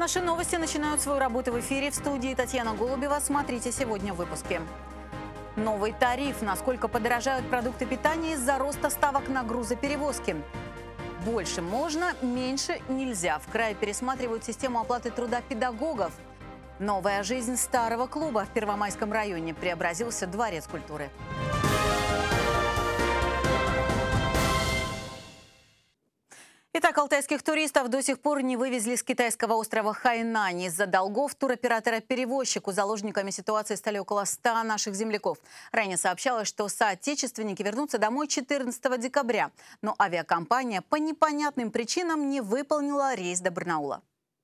Наши новости начинают свою работу в эфире. В студии Татьяна Голубева. Смотрите сегодня в выпуске. Новый тариф. Насколько подорожают продукты питания из-за роста ставок на грузоперевозки. Больше можно, меньше нельзя. В крае пересматривают систему оплаты труда педагогов. Новая жизнь старого клуба. В Первомайском районе преобразился дворец культуры. Итак, алтайских туристов до сих пор не вывезли с китайского острова Хайнань. Из-за долгов туроператора-перевозчику заложниками ситуации стали около 100 наших земляков. Ранее сообщалось, что соотечественники вернутся домой 14 декабря. Но авиакомпания по непонятным причинам не выполнила рейс до Барнаула.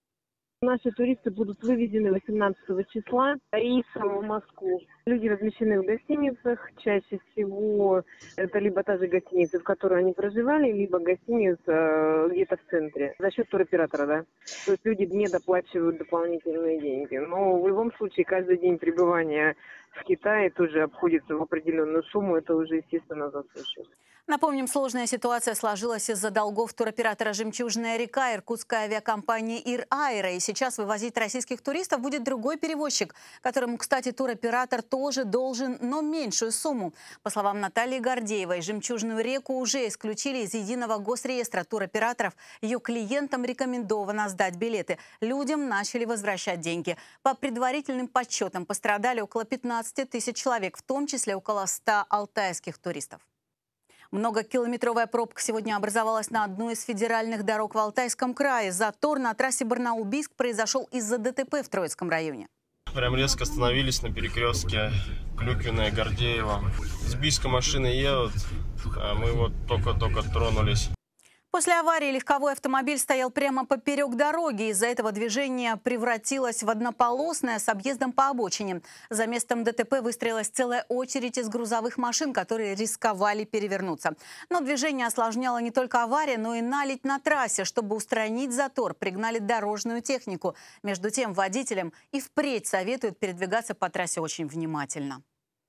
Наши туристы будут вывезены 18 числа рейсом в Москву. Люди размещены в гостиницах. Чаще всего это либо та же гостиница, в которой они проживали, либо гостиница где-то в центре. За счет туроператора, да. То есть люди не доплачивают дополнительные деньги. Но в любом случае каждый день пребывания в Китае тоже обходится в определенную сумму. Это уже, естественно, засушит. Напомним, сложная ситуация сложилась из-за долгов туроператора «Жемчужная река» иркутской авиакомпании «Ир Айра». И сейчас вывозить российских туристов будет другой перевозчик, которому, кстати, туроператор тоже должен, но меньшую сумму. По словам Натальи Гордеевой, «Жемчужную реку» уже исключили из единого госреестра туроператоров. Ее клиентам рекомендовано сдать билеты. Людям начали возвращать деньги. По предварительным подсчетам пострадали около 15 тысяч человек, в том числе около 100 алтайских туристов. Многокилометровая пробка сегодня образовалась на одной из федеральных дорог в Алтайском крае. Затор на трассе Барнаул-Бийск произошел из-за ДТП в Троицком районе. Прям резко остановились на перекрестке Клюквиная, Гордеева. С Бийска машины едут, а мы вот только-только тронулись. После аварии легковой автомобиль стоял прямо поперек дороги. Из-за этого движение превратилось в однополосное с объездом по обочине. За местом ДТП выстроилась целая очередь из грузовых машин, которые рисковали перевернуться. Но движение осложняло не только авария, но и наледь на трассе. Чтобы устранить затор, пригнали дорожную технику. Между тем, водителям и впредь советуют передвигаться по трассе очень внимательно.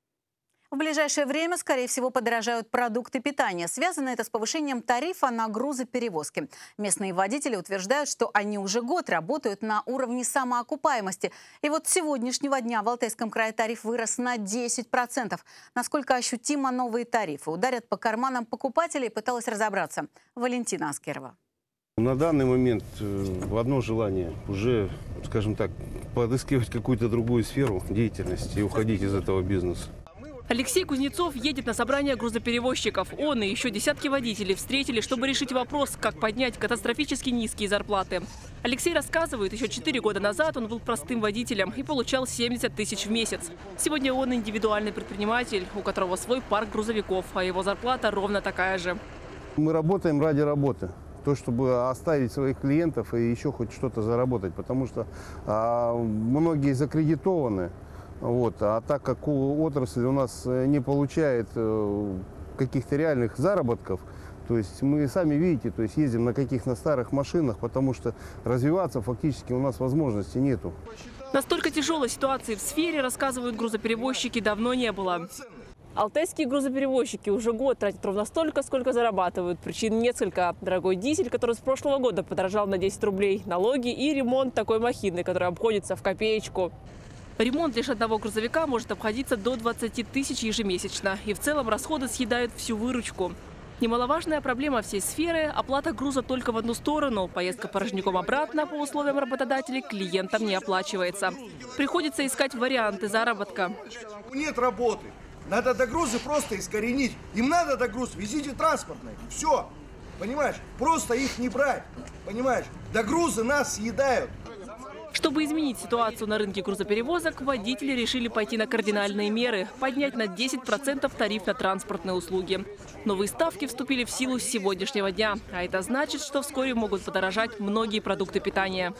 В ближайшее время, скорее всего, подорожают продукты питания. Связано это с повышением тарифа на грузоперевозки. Местные водители утверждают, что они уже год работают на уровне самоокупаемости. И вот с сегодняшнего дня в Алтайском крае тариф вырос на 10%. Насколько ощутимо новые тарифы ударят по карманам покупателей, пыталась разобраться Валентина Аскерова. На данный момент одно желание уже, скажем так, подыскивать какую-то другую сферу деятельности и уходить из этого бизнеса. Алексей Кузнецов едет на собрание грузоперевозчиков. Он и еще десятки водителей встретили, чтобы решить вопрос, как поднять катастрофически низкие зарплаты. Алексей рассказывает, еще 4 года назад он был простым водителем и получал 70 тысяч в месяц. Сегодня он индивидуальный предприниматель, у которого свой парк грузовиков, а его зарплата ровно такая же. Мы работаем ради работы. То, чтобы оставить своих клиентов и еще хоть что-то заработать, потому что многие закредитованы. А так как отрасль у нас не получает каких-то реальных заработков, то есть мы сами видите, то есть ездим на каких-то старых машинах, потому что развиваться фактически у нас возможности нету. Настолько тяжелой ситуации в сфере, рассказывают грузоперевозчики, давно не было. Алтайские грузоперевозчики уже год тратят ровно столько, сколько зарабатывают. Причин несколько. Дорогой дизель, который с прошлого года подорожал на 10 рублей, налоги и ремонт такой махины, которая обходится в копеечку. Ремонт лишь одного грузовика может обходиться до 20 тысяч ежемесячно. И в целом расходы съедают всю выручку. Немаловажная проблема всей сферы – оплата груза только в одну сторону. Поездка порожняком обратно по условиям работодателей клиентам не оплачивается. Приходится искать варианты заработка. Нет работы. Надо догрузы просто искоренить. Им надо догруз, везите транспортные. Все. Понимаешь? Просто их не брать. Понимаешь? Догрузы нас съедают. Чтобы изменить ситуацию на рынке грузоперевозок, водители решили пойти на кардинальные меры – поднять на 10% тариф на транспортные услуги. Новые ставки вступили в силу с сегодняшнего дня, а это значит, что вскоре могут подорожать многие продукты питания.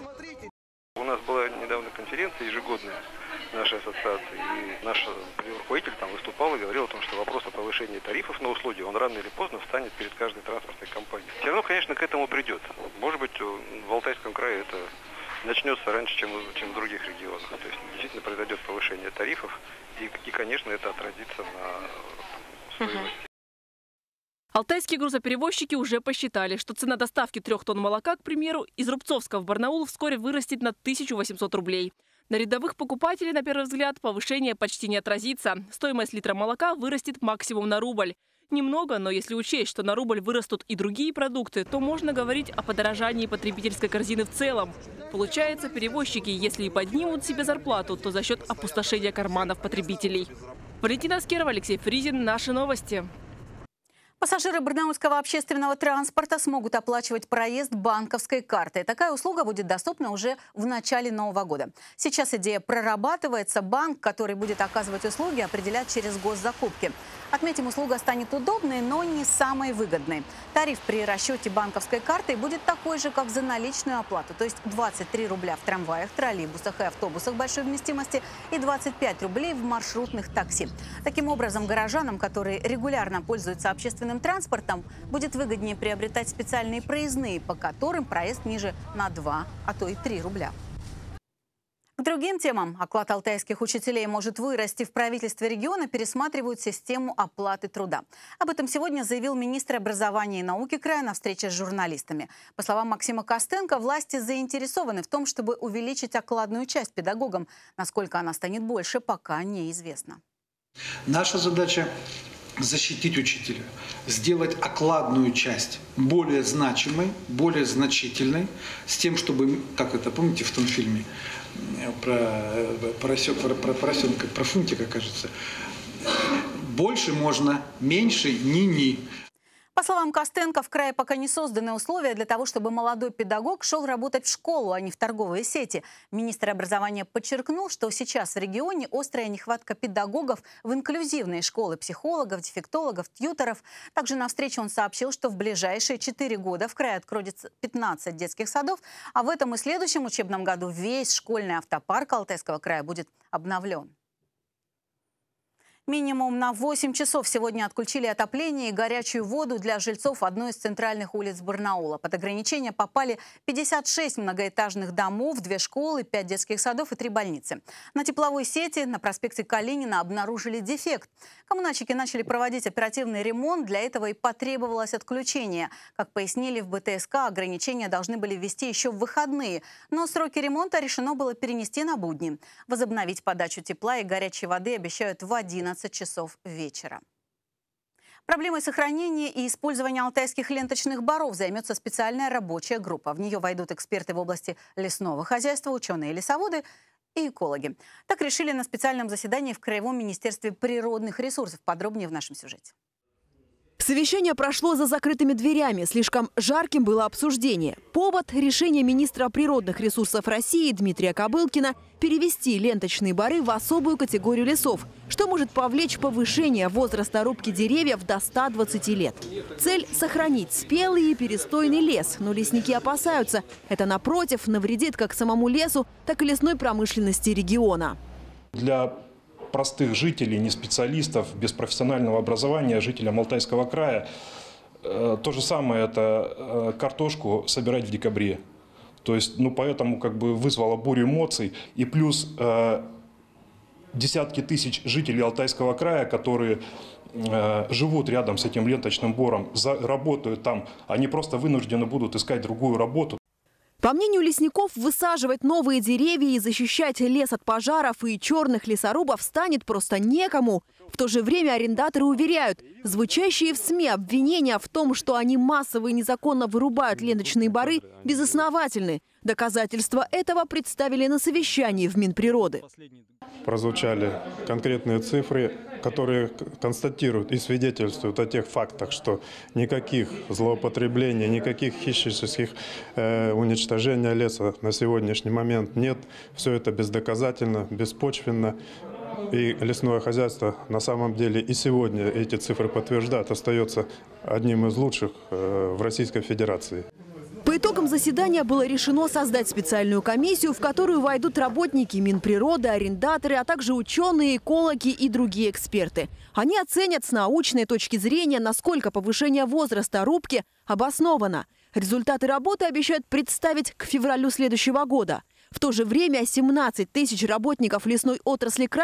У нас была недавно конференция ежегодная нашей ассоциации, и наш руководитель там выступал и говорил о том, что вопрос о повышении тарифов на услуги, он рано или поздно встанет перед каждой транспортной компанией. Все равно, конечно, к этому придет. Может быть, в Алтайском крае это начнется раньше, чем в других регионах. То есть действительно произойдет повышение тарифов, и конечно, это отразится на стоимости. Алтайские грузоперевозчики уже посчитали, что цена доставки 3 тонн молока, к примеру, из Рубцовска в Барнаул вскоре вырастет на 1800 рублей. На рядовых покупателей, на первый взгляд, повышение почти не отразится. Стоимость литра молока вырастет максимум на рубль. Немного, но если учесть, что на рубль вырастут и другие продукты, то можно говорить о подорожании потребительской корзины в целом. Получается, перевозчики, если и поднимут себе зарплату, то за счет опустошения карманов потребителей. Валентина Аскерова, Алексей Фризин. Наши новости. Пассажиры барнаульского общественного транспорта смогут оплачивать проезд банковской картой. Такая услуга будет доступна уже в начале Нового года. Сейчас идея прорабатывается. Банк, который будет оказывать услуги, определят через госзакупки. Отметим, услуга станет удобной, но не самой выгодной. Тариф при расчете банковской картой будет такой же, как за наличную оплату. То есть 23 рубля в трамваях, троллейбусах и автобусах большой вместимости и 25 рублей в маршрутных такси. Таким образом, горожанам, которые регулярно пользуются общественным транспортом, будет выгоднее приобретать специальные проездные, по которым проезд ниже на 2, а то и 3 рубля. К другим темам. Оклад алтайских учителей может вырасти. В правительстве региона пересматривают систему оплаты труда. Об этом сегодня заявил министр образования и науки края на встрече с журналистами. По словам Максима Костенко, власти заинтересованы в том, чтобы увеличить окладную часть педагогам. Насколько она станет больше, пока неизвестно. Наша задача – защитить учителя, сделать окладную часть более значимой, более значительной, с тем, чтобы, как это, помните в том фильме про поросенка, про Фунтика, кажется, больше можно, меньше ни-ни. По словам Костенко, в крае пока не созданы условия для того, чтобы молодой педагог шел работать в школу, а не в торговые сети. Министр образования подчеркнул, что сейчас в регионе острая нехватка педагогов в инклюзивные школы, психологов, дефектологов, тьюторов. Также на встрече он сообщил, что в ближайшие 4 года в крае откроется 15 детских садов, а в этом и следующем учебном году весь школьный автопарк Алтайского края будет обновлен. Минимум на 8 часов сегодня отключили отопление и горячую воду для жильцов одной из центральных улиц Барнаула. Под ограничения попали 56 многоэтажных домов, 2 школы, 5 детских садов и 3 больницы. На тепловой сети на проспекте Калинина обнаружили дефект. Коммунальщики начали проводить оперативный ремонт, для этого и потребовалось отключение. Как пояснили в БТСК, ограничения должны были ввести еще в выходные, но сроки ремонта решено было перенести на будни. Возобновить подачу тепла и горячей воды обещают в 11 часов вечера. Проблемой сохранения и использования алтайских ленточных боров займется специальная рабочая группа. В нее войдут эксперты в области лесного хозяйства, ученые-лесоводы и экологи. Так решили на специальном заседании в Краевом министерстве природных ресурсов. Подробнее в нашем сюжете. Совещание прошло за закрытыми дверями. Слишком жарким было обсуждение. Повод – решение министра природных ресурсов России Дмитрия Кобылкина перевести ленточные боры в особую категорию лесов, что может повлечь повышение возраста рубки деревьев до 120 лет. Цель – сохранить спелый и перестойный лес. Но лесники опасаются. Это, напротив, навредит как самому лесу, так и лесной промышленности региона. Для простых жителей, не специалистов, без профессионального образования, жителям Алтайского края, то же самое – это картошку собирать в декабре. То есть, поэтому вызвало бурю эмоций. И плюс десятки тысяч жителей Алтайского края, которые живут рядом с этим ленточным бором, работают там, они просто вынуждены будут искать другую работу. По мнению лесников, высаживать новые деревья и защищать лес от пожаров и черных лесорубов станет просто некому. В то же время арендаторы уверяют, звучащие в СМИ обвинения в том, что они массово и незаконно вырубают ленточные боры, безосновательны. Доказательства этого представили на совещании в Минприроды. Прозвучали конкретные цифры, которые констатируют и свидетельствуют о тех фактах, что никаких злоупотреблений, никаких хищнических уничтожения леса на сегодняшний момент нет. Все это бездоказательно, беспочвенно. И лесное хозяйство на самом деле и сегодня эти цифры подтверждают, остается одним из лучших в Российской Федерации. По итогам заседания было решено создать специальную комиссию, в которую войдут работники Минприроды, арендаторы, а также ученые, экологи и другие эксперты. Они оценят с научной точки зрения, насколько повышение возраста рубки обосновано. Результаты работы обещают представить к февралю следующего года. В то же время 17 тысяч работников лесной отрасли края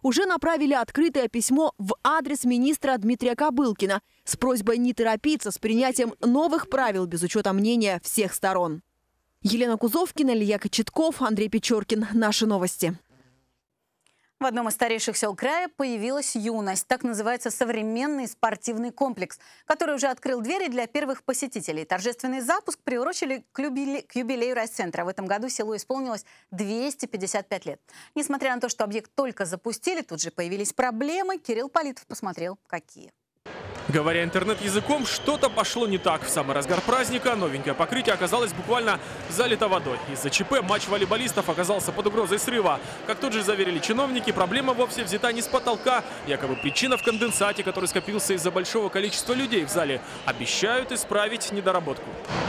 уже направили открытое письмо в адрес министра Дмитрия Кобылкина с просьбой не торопиться с принятием новых правил без учета мнения всех сторон. Елена Кузовкина, Илья Кочетков, Андрей Печоркин. Наши новости. В одном из старейших сел края появилась «Юность». Так называется современный спортивный комплекс, который уже открыл двери для первых посетителей. Торжественный запуск приурочили к юбилею райцентра. В этом году селу исполнилось 255 лет. Несмотря на то, что объект только запустили, тут же появились проблемы. Кирилл Политов посмотрел, какие. Говоря интернет-языком, что-то пошло не так. В самый разгар праздника новенькое покрытие оказалось буквально залито водой. Из-за ЧП матч волейболистов оказался под угрозой срыва. Как тут же заверили чиновники, проблема вовсе взята не с потолка. Якобы причина в конденсате, который скопился из-за большого количества людей в зале. Обещают исправить недоработку.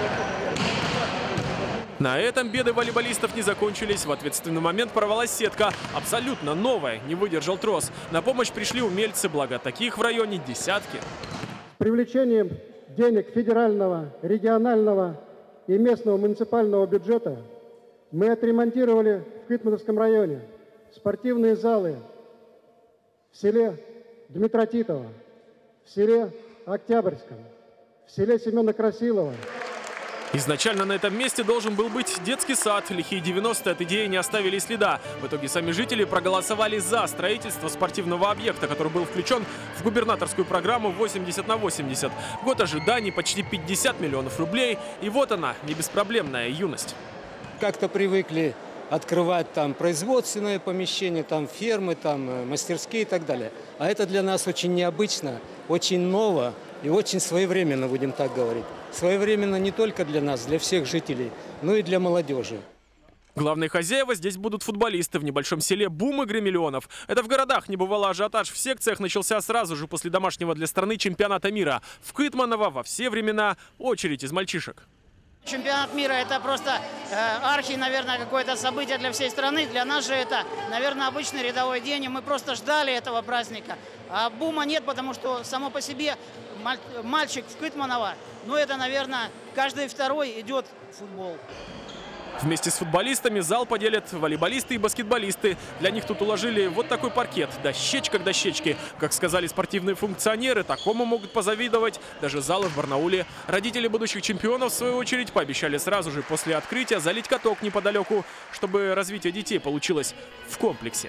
На этом беды волейболистов не закончились. В ответственный момент порвалась сетка. Абсолютно новая, не выдержал трос. На помощь пришли умельцы, благо таких в районе десятки. С привлечением денег федерального, регионального и местного муниципального бюджета мы отремонтировали в Кытмановском районе спортивные залы в селе Дмитротитово, в селе Октябрьском, в селе Семена Красилова. Изначально на этом месте должен был быть детский сад. Лихие 90-е от идеи не оставили следа. В итоге сами жители проголосовали за строительство спортивного объекта, который был включен в губернаторскую программу 80/80. Год ожиданий, почти 50 миллионов рублей. И вот она, не беспроблемная юность. Как-то привыкли открывать там производственные помещения, там фермы, там мастерские и так далее. А это для нас очень необычно, очень ново и очень своевременно, будем так говорить. Своевременно не только для нас, для всех жителей, но и для молодежи. Главные хозяева здесь будут футболисты. В небольшом селе бум игры миллионов. Это в городах не бывало ажиотаж. В секциях начался сразу же после домашнего для страны чемпионата мира. В Кытманово во все времена очередь из мальчишек. Чемпионат мира – это просто наверное, какое-то событие для всей страны. Для нас же это, наверное, обычный рядовой день, и мы просто ждали этого праздника. А бума нет, потому что само по себе мальчик в Кытманово, ну это, наверное, каждый второй идет в футбол. Вместе с футболистами зал поделят волейболисты и баскетболисты. Для них тут уложили вот такой паркет. Дощечка к дощечке. Как сказали спортивные функционеры, такому могут позавидовать даже залы в Барнауле. Родители будущих чемпионов, в свою очередь, пообещали сразу же после открытия залить каток неподалеку, чтобы развитие детей получилось в комплексе.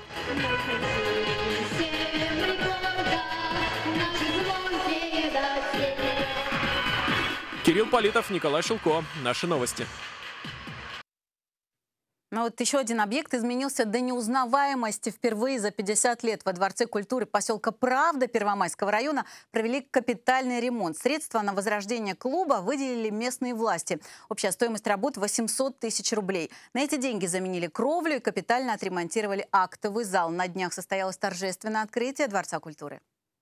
Кирилл Политов, Николай Шилко. Наши новости. Но вот еще один объект изменился до неузнаваемости. Впервые за 50 лет во Дворце культуры поселка Правда Первомайского района провели капитальный ремонт. Средства на возрождение клуба выделили местные власти. Общая стоимость работ 800 тысяч рублей. На эти деньги заменили кровлю и капитально отремонтировали актовый зал. На днях состоялось торжественное открытие Дворца культуры.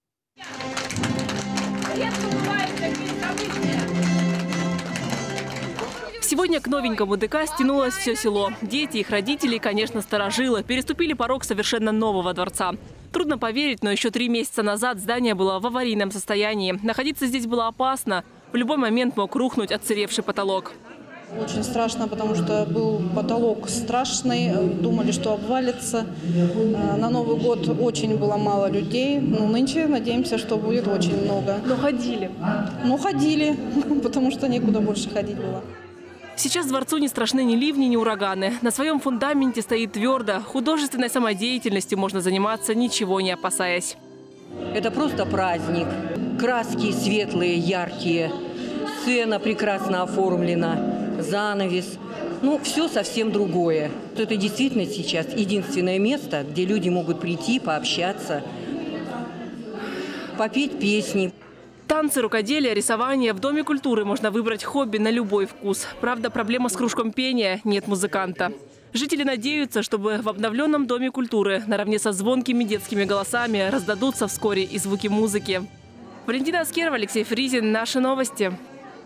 Сегодня к новенькому ДК стянулось все село. Дети, их родители, конечно, старожилы, переступили порог совершенно нового дворца. Трудно поверить, но еще 3 месяца назад здание было в аварийном состоянии. Находиться здесь было опасно. В любой момент мог рухнуть отсыревший потолок. Очень страшно, потому что был потолок страшный, думали, что обвалится. На Новый год очень было мало людей, но нынче надеемся, что будет очень много. Но ходили? Ну, ходили, потому что некуда больше ходить было. Сейчас дворцу не страшны ни ливни, ни ураганы. На своем фундаменте стоит твердо. Художественной самодеятельностью можно заниматься, ничего не опасаясь. Это просто праздник. Краски светлые, яркие. Сцена прекрасно оформлена. Занавес. Ну, все совсем другое. Это действительно сейчас единственное место, где люди могут прийти, пообщаться, попеть песни. Танцы, рукоделие, рисование. В Доме культуры можно выбрать хобби на любой вкус. Правда, проблема с кружком пения – нет музыканта. Жители надеются, чтобы в обновленном Доме культуры наравне со звонкими детскими голосами раздадутся вскоре и звуки музыки. Валентина Аскерова, Алексей Фризин. Наши новости.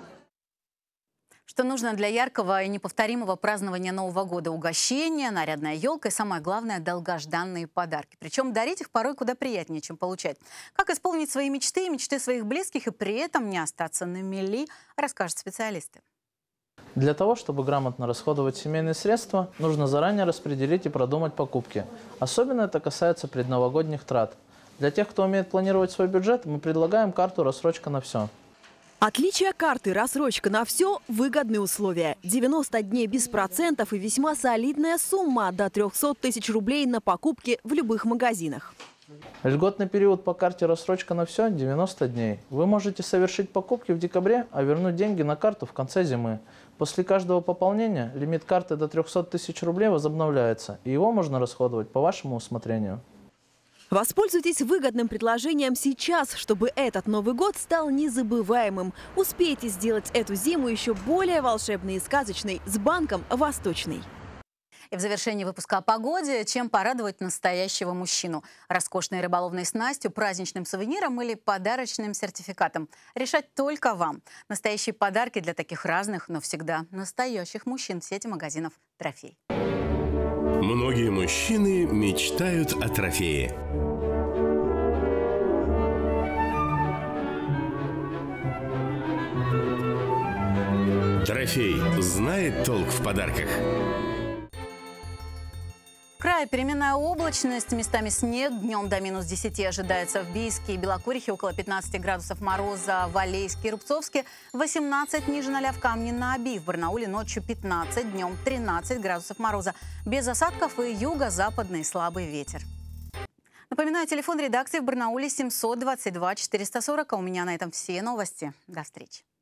Что нужно для яркого и неповторимого празднования Нового года? Угощения, нарядная елка и, самое главное, долгожданные подарки. Причем дарить их порой куда приятнее, чем получать. Как исполнить свои мечты и мечты своих близких и при этом не остаться на мели, расскажут специалисты. Для того, чтобы грамотно расходовать семейные средства, нужно заранее распределить и продумать покупки. Особенно это касается предновогодних трат. Для тех, кто умеет планировать свой бюджет, мы предлагаем карту «Рассрочка на все». Отличие карты «Рассрочка на все» – выгодные условия. 90 дней без процентов и весьма солидная сумма – до 300 тысяч рублей на покупки в любых магазинах. Льготный период по карте «Рассрочка на все» – 90 дней. Вы можете совершить покупки в декабре, а вернуть деньги на карту в конце зимы. После каждого пополнения лимит карты до 300 тысяч рублей возобновляется, и его можно расходовать по вашему усмотрению. Воспользуйтесь выгодным предложением сейчас, чтобы этот Новый год стал незабываемым. Успейте сделать эту зиму еще более волшебной и сказочной с банком «Восточный». И в завершении выпуска о погоде, чем порадовать настоящего мужчину. Роскошной рыболовной снастью, праздничным сувениром или подарочным сертификатом. Решать только вам. Настоящие подарки для таких разных, но всегда настоящих мужчин в сети магазинов «Трофей». Многие мужчины мечтают о трофее. Трофей знает толк в подарках. В крае переменная облачность, местами снег, днем до минус 10 ожидается в Бийске и Белокурихе, около 15 градусов мороза, в Алейске и Рубцовске, 18 ниже 0 в Камне на Оби, в Барнауле ночью 15, днем 13 градусов мороза, без осадков и юго-западный слабый ветер. Напоминаю, телефон редакции в Барнауле 722 440, а у меня на этом все новости. До встречи.